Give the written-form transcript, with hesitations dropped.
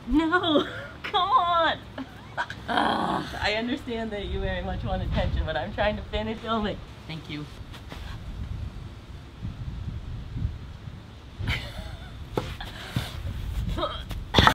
No, come on. I understand that you very much want attention, but I'm trying to finish filming. Thank you.